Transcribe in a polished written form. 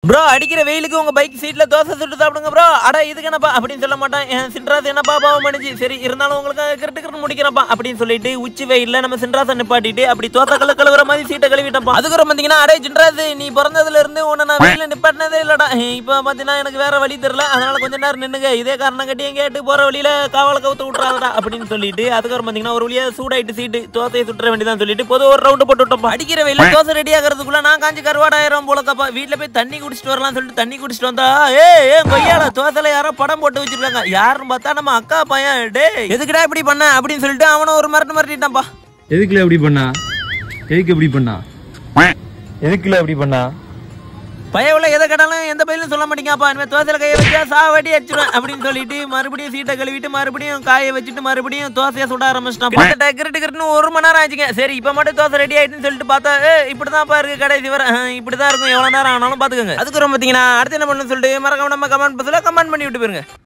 Bro அடிக்கிற வெயிலுக்கு உங்க பைக் சீட்ல தோசை சுட்டு சாப்பிடுங்க ப்ரோ. அட இதுக்கு என்னப்பா அப்படின்னு சொல்ல மாட்டான். சின்ராஸ் என்னப்பா பாவம் பண்ணிச்சு. சரி இருந்தாலும் உங்களுக்கு கிரிட்டு முடிக்கிறப்பா அப்படின்னு சொல்லிட்டு உச்சி வெயில்ல நம்ம சின்ராஸை நிப்பாட்டிட்டு அப்படி தோசை கழுவுற மாதிரி சீட்டை கழுவிட்டப்பா. அதுக்கப்புறம் பாத்தீங்கன்னா அடே சின்ராஸ் நீ பிறந்ததுல இருந்து உன்னை நான் வெயில நிப்பாட்டினதே இல்லடா. இப்போ பாத்தீங்கன்னா எனக்கு வேற வழி தெரியல, அதனால கொஞ்ச நேரம் நின்னுங்க. இதே காரணம் கட்டி கேட்டு போற வழியில காவலை கவுத்து விட்டுறாதடா அப்படின்னு சொல்லிட்டு அதுக்கப்புறம் பாத்தீங்கன்னா ஒரு வழியா சூடாயிட்டு சீட்டு தோசையை சுட்டுற வேண்டியதான் சொல்லிட்டு பொது ஒரு ரவுண்டு போட்டு விட்டோம். அடிக்கிற வெயில தோசை ரெடி ஆகிறதுக்குள்ள நான் காஞ்சி கருவாடாயிரம் போலக்கப்பா. வீட்டுல போய் தண்ணி குடிச்சிட்டு வரலாம் சொல்லிட்டு தண்ணி குடிச்சிட்டு வந்தா கொய்யால தோசையில யாரோ படம் போட்டு வச்சிருக்காங்க. யாருன்னு பார்த்தா நம்ம அக்கா பையன். டே எதுக்குடா இப்படி பண்ண அப்படின்னு சொல்லிட்டு அவனை ஒரு மிரட்டிட்டான்பா. எதுக்குல எப்படி பண்ணா? எதுக்கு எப்படி பண்ணா? எதுக்குல எப்படி பண்ணா? பயவுல எதை கேட்டாலும் எந்த பயிலும் சொல்ல மாட்டீங்கப்பா. இனிமேல் தோசையில கையை வச்சா சாவடி அடிச்சிடுவேன் அப்படின்னு சொல்லிட்டு மறுபடியும் சீட்டை கழுவிட்டு மறுபடியும் காய வச்சுட்டு மறுபடியும் தோசையை சுட ஆரம்பிச்சிட்டான். கிரிட்டு 1 மணி நேரம் ஆச்சுங்க. சரி இப்ப மட்டும் தோசை ரெடி ஆயிட்டுன்னு சொல்லிட்டு பார்த்தா இப்படிதான் இருக்கு கடைசி வர. இப்படிதான் இருக்கும் எவ்வளவு நேரம் ஆனாலும் பாத்துக்கோங்க. அதுக்கு ரொம்ப பாத்தீங்கன்னா அடுத்து என்ன பண்ணு சொல்லிட்டு மறக்காம நம்ம கமெண்ட் பண்ணி விட்டு போயிருங்க.